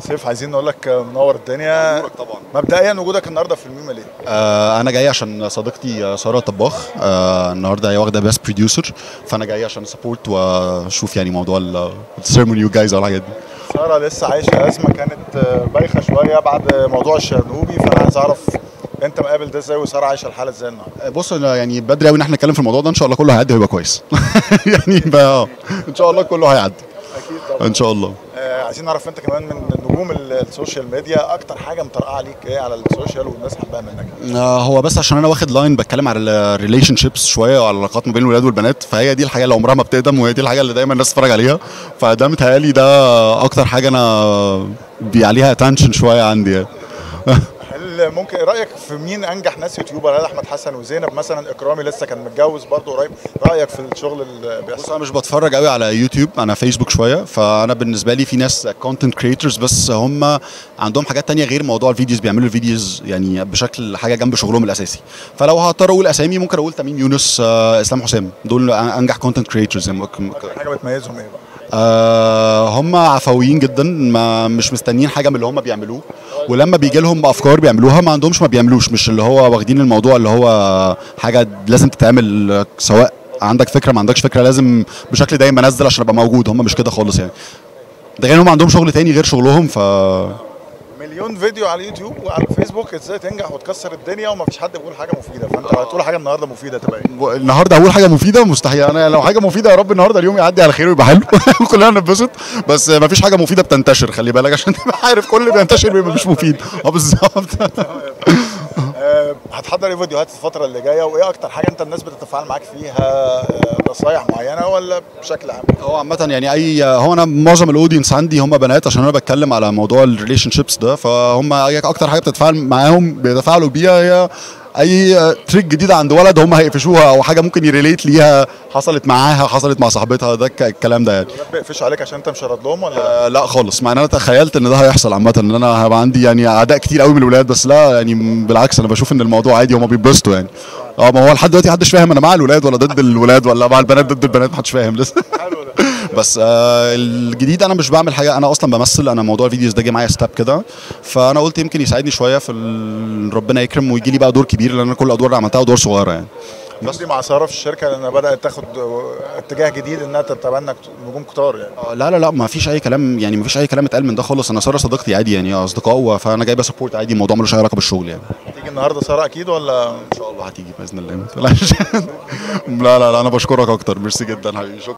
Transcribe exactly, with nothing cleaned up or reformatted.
سيف عايزين نقول لك منور الدنيا طبعا. مبدئيا وجودك النهارده في الميمه ليه؟ آه انا جاي عشان صديقتي آه، ساره طباخ. آه النهارده هي واخده بيست بروديوسر، فانا جاي عشان سبورت واشوف يعني موضوع السيرموني والجايزه والحاجات دي. ساره لسه عايشه ازمه كانت آه، بايخه شويه بعد موضوع الشرنوبي، فانا عايز اعرف انت مقابل ده ازاي وساره عايشه الحاله ازاي النهارده؟ آه، بص أنا يعني بدري قوي ان احنا نتكلم في الموضوع ده، ان شاء الله كله هيعدي ويبقى كويس. يعني بقى آه، ان شاء الله كله هيعدي اكيد طبعا ان شاء الله. آه عايزين نعرف انت كمان من نجوم ال- السوشيال ميديا اكتر حاجه مطرقعه عليك ايه على السوشيال والناس حباها منك؟ آه هو بس عشان انا واخد لاين بتكلم على الريليشن شيبس شويه وعلى العلاقات ما بين الولاد والبنات، فهي دي الحاجه اللي عمرها ما بتقدم وهي دي الحاجه اللي دايما الناس تتفرج عليها، فده متهيألي ده اكتر حاجه انا بي عليها اتنشن شويه عندي يعني. هل ممكن رايك في مين انجح ناس يوتيوبر؟ هل احمد حسن وزينب مثلا؟ اكرامي لسه كان متجوز برضه قريب، رايك في الشغل اللي بص بيحصل؟ انا مش بتفرج قوي على يوتيوب، انا فيسبوك شويه، فانا بالنسبه لي في ناس كونتنت كريتورز بس هم عندهم حاجات تانية غير موضوع الفيديوز، بيعملوا الفيديوز يعني بشكل حاجه جنب شغلهم الاساسي. فلو هضطر اقول اسامي ممكن اقول تميم يونس، آه، اسلام حسام، دول انجح كونتنت كريتورز. حاجه بتميزهم ايه بقى؟ آه هم عفويين جدا، ما مش مستنيين حاجه من اللي هم بيعملوه، ولما بيجي لهم افكار بيعملوها، ما عندهمش ما بيعملوش، مش اللي هو واخدين الموضوع اللي هو حاجه لازم تتعمل، آه، سواء عندك فكره ما عندكش فكره لازم بشكل دايما انزل عشان ابقى موجود. هم مش كده خالص يعني، ده غير هم عندهم شغل تاني غير شغلهم. ف مليون فيديو على اليوتيوب وعلى الفيسبوك ازاي تنجح وتكسر الدنيا ومفيش حد بيقول حاجه مفيده، فانت لو هتقول حاجه النهارده مفيده تبقى ايه؟ النهارده هقول حاجه مفيده مستحيل، انا لو حاجه مفيده يا رب النهارده اليوم يعدي على خير ويبقى حلو كلنا نتبسط، بس ما فيش حاجه مفيده بتنتشر، خلي بالك عشان تبقى عارف كل اللي بينتشر بيبقى مش مفيد. اه بالظبط. آه، هتحضر ايه فيديوهات الفتره اللي جايه، وايه اكتر حاجه انت الناس بتتفاعل معاك فيها؟ آه، نصايح معينه ولا بشكل عام؟ هو عامة يعني اي هو انا معظم الاودينس عندي هم بنات، عشان انا بتكلم على موضوع الريليشن شيبس ده، فهم أي اكتر حاجه بتتفاعل معاهم بيتفاعلوا بيها هي اي تريك جديده عند ولد هم هيقفشوها، او حاجه ممكن يريليت ليها حصلت معاها حصلت مع صاحبتها، ده الك- الكلام ده يعني. الولاد بيقفشوا عليك عشان انت مشرد لهم ولا؟ آه لا خالص، مع ان انا تخيلت ان ده هيحصل عامه، ان انا هيبقى عندي يعني اعداء كتير قوي من الولاد، بس لا يعني بالعكس انا بشوف ان الموضوع عادي، هم بيتبسطوا يعني. اه ما هو لحد دلوقتي محدش فاهم انا مع الولاد ولا ضد الولاد ولا مع البنات ضد البنات، محدش فاهم لسه. حلو ده. بس آه الجديد انا مش بعمل حاجه، انا اصلا بمثل، انا موضوع الفيديوز ده جه معايا ستاب كده، فانا قلت يمكن يساعدني شويه في ال- ربنا يكرم ويجي لي بقى دور كبير، لان انا كل الادوار اللي عملتها ادوار صغيره يعني. بس دي مع ساره في الشركه لانها بدات تاخد اتجاه جديد انها تتبنى نجوم كتار يعني. آه لا لا لا ما فيش اي كلام يعني، ما فيش اي كلام اتقال من ده خالص، انا ساره صديقتي عادي يعني اصدقاء، فانا جايبه سبورت عادي، الموضوع ملوش اي علاقه بالشغل يعني. هتيجي النهارده ساره اكيد ولا؟ ان شاء الله هتيجي باذن الله ما تقلقش. لا لا لا انا بشكرك اكتر، ميرسي جدا حبيبي.